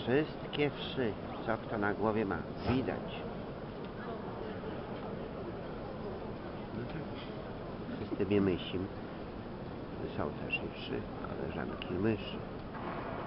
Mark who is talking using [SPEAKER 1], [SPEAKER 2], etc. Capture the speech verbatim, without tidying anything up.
[SPEAKER 1] Wszystkie wszy, co kto na głowie ma, widać. No tak, wszyscy my myślim, są też i wszy, koleżanki myszy.